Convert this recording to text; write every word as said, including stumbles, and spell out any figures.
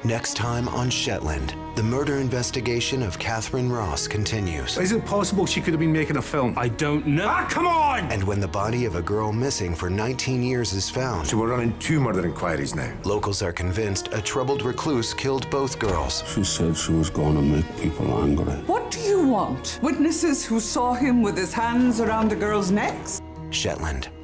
Next time on Shetland, the murder investigation of Catherine Ross continues. Is it possible she could have been making a film? I don't know. Ah, come on! And when the body of a girl missing for nineteen years is found. So we're running two murder inquiries now. Locals are convinced a troubled recluse killed both girls. She said she was going to make people angry. What do you want? Witnesses who saw him with his hands around the girls' necks? Shetland.